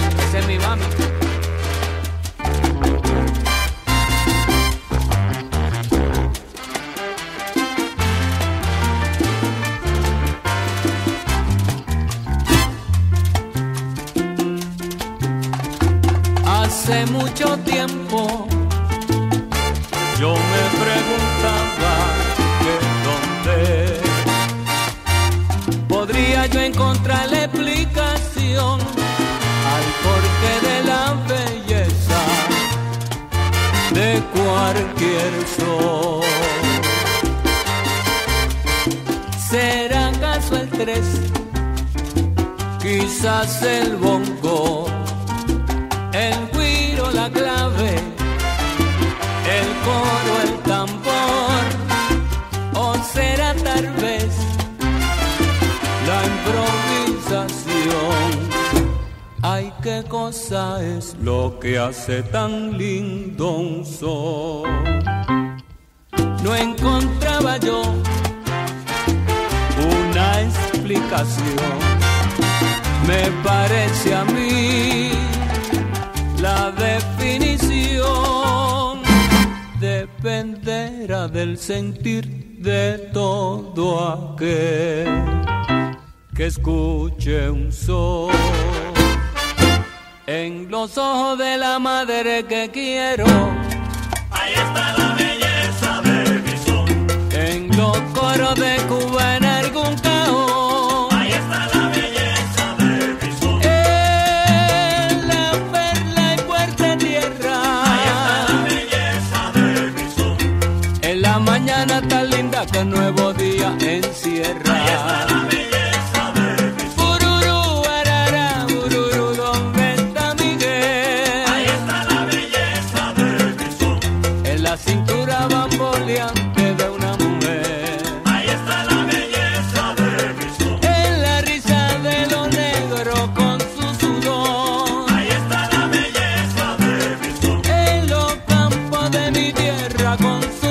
Esa es mi mami. Hace mucho tiempo yo me preguntaba que dónde podría yo encontrar la explicación al porqué de la belleza de cualquier sol. ¿Será acaso el 3? Quizás el bongo, el güiro, la clave, el coro, el tambor, o será tal vez la improvisación. Ay, qué cosa es lo que hace tan lindo un son. No encontraba yo una explicación. Me parece a mí la definición dependerá del sentir de todo aquel que escuche un son. En los ojos de la madre que quiero, ahí está la belleza de mi son. En los coros de Cuba en algún cajón, ahí está la belleza de mi son. En la perla y fuerte tierra, Ahí está la belleza de mi son. en la mañana tan linda que el nuevo día encierra. Ahí está la belleza de mi son. Bururú, arara, bururú, ¿dónde está Miguel? Ahí está la belleza de mi son. En la cintura bamboleante de una mujer, Ahí está la belleza de mi son. en la risa de los negros con su sudor, Ahí está la belleza de mi son. en los campos de mi tierra con su